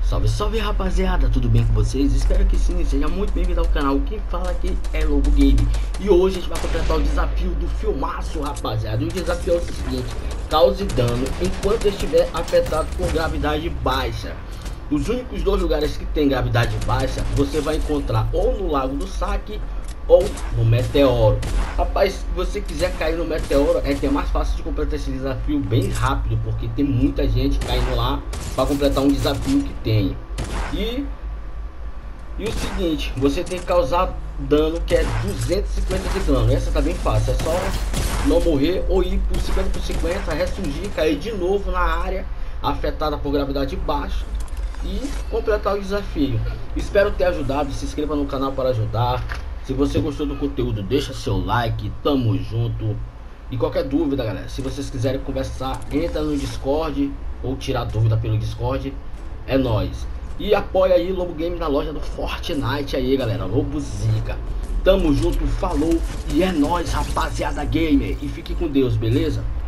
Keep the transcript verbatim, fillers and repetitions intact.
Salve, salve rapaziada, tudo bem com vocês? Espero que sim, seja muito bem-vindo ao canal. Quem fala aqui é Lobo Game. E hoje a gente vai completar o desafio do filmaço, rapaziada. E o desafio é o seguinte: cause dano enquanto estiver afetado por gravidade baixa. Os únicos dois lugares que tem gravidade baixa você vai encontrar ou no Lago do Saque ou no Meteoro. Rapaz, se você quiser cair no Meteoro, é que é mais fácil de completar esse desafio bem rápido, porque tem muita gente caindo lá para completar um desafio que tem. E, e o seguinte, você tem que causar dano que é duzentos e cinquenta de dano. Essa tá bem fácil, é só não morrer ou ir por cinquenta por cinquenta, ressurgir, cair de novo na área afetada por gravidade baixa e completar o desafio. Espero ter ajudado. Se inscreva no canal para ajudar. Se você gostou do conteúdo, deixa seu like, tamo junto. E qualquer dúvida, galera, se vocês quiserem conversar, entra no Discord ou tirar dúvida pelo Discord, é nóis. E apoia aí Lobo Game na loja do Fortnite aí, galera, Lobo Zica. Tamo junto, falou e é nóis, rapaziada gamer. E fique com Deus, beleza?